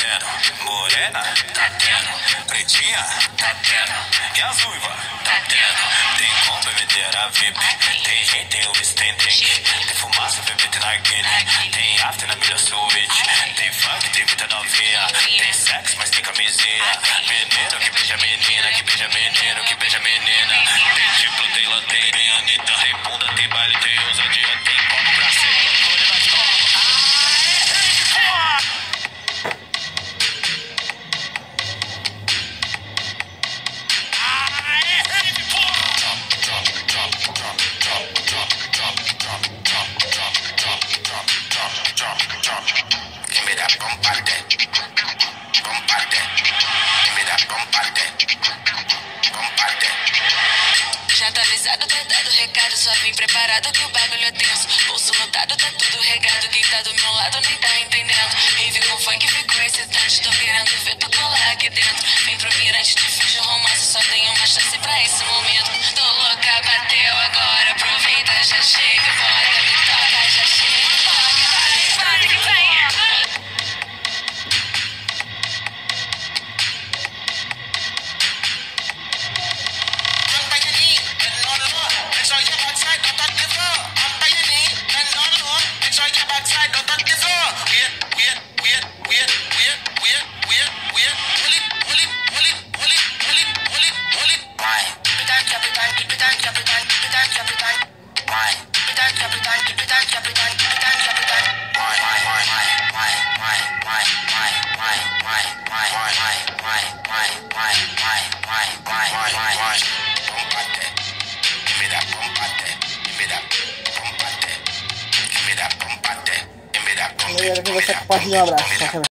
tendo. Morena, tá tendo. Pretinha, tá tendo. E as uivas, tá tendo. Tem com bebedeira VIP. Tem gente, tem Uber, tem drink. Tem fumaça, bebê, tem narguilé. Tem after na milha suíte. Tem funk, tem muita novinha. Tem sexo, mas tem camisinha. Menino que beija menina, que beija menino, que beija menina. Tem tipo, tem lanterna, tem Anitta. Tem bunda, tem baile, tem ousadia. Tem copo pra ser loucura na escola. Give me that bombardé, bombardé. Give me that bombardé, bombardé. Já tá avisado, tá dado recado, só vim preparado que o bagulho é tenso. Bolso lotado, tá tudo regado, quem tá do meu lado nem tá entendendo. Rave com funk ficou excitante, tô querendo ver tu colar aqui dentro. Vem pro mirante, te fiz de romance, só tenho uma chance pra esse momento. Tô louca, bateu agora, aproveita, já chega, bora, me toca, já chega, bora, vai, vai, vai. Galera, que você pode um abraço.